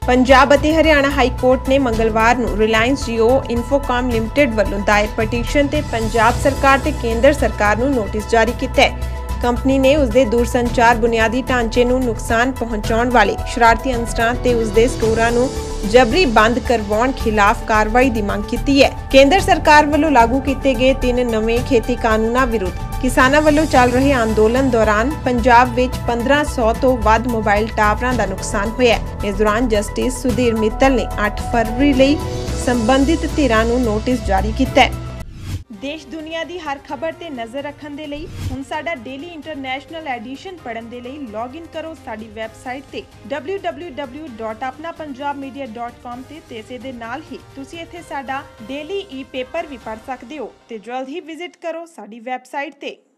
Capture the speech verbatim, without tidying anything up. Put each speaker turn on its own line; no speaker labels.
पंजाब ਅਤੇ Haryana high court ने मंगलवार ਨੂੰ रिलायंस जियो इन्फोकॉम लिमिटेड ਵੱਲੋਂ दायर पटीशन ਤੇ पंजाब सरकार ਤੇ केंद्र सरकार ਨੂੰ नोटिस जारी ਕੀਤਾ है। कंपनी ने उसके दूरसंचार बुनियादी ढांचे ਨੂੰ नुकसान पहुंचाने वाले शरारती अंसरां ते उसके स्टोरां ਨੂੰ जबरी बंद करवाउण खिलाफ कार्रवाई की मांग की है। केंद्र सरकार ਵੱਲੋਂ लागू किए गए तीन नवे खेती कानूनों विरुद्ध किसानों ਵੱਲੋਂ चल रहे अंदोलन दौरान पंजाब विच पंद्रह सौ तो वध मोबाइल टावरां का नुकसान होया। इस दौरान जस्टिस सुधीर मित्तल ने आठ फरवरी लई संबंधित धिरां नूं नोटिस जारी किया है। देश दुनिया की हर खबर ते नज़र रखने दे लई हुण साडा डेली इंटरनेशनल एडिशन पढ़न दे लई लॉग इन करो साडी वैबसाइट ते W W W dot Apna Punjab media dot com ते ते इसे दे नाल ही तुसीं इत्थे साडा डेली ई पेपर भी पढ़ सकदे हो ते जल्द ही विजिट करो साडी वैबसाइट ते।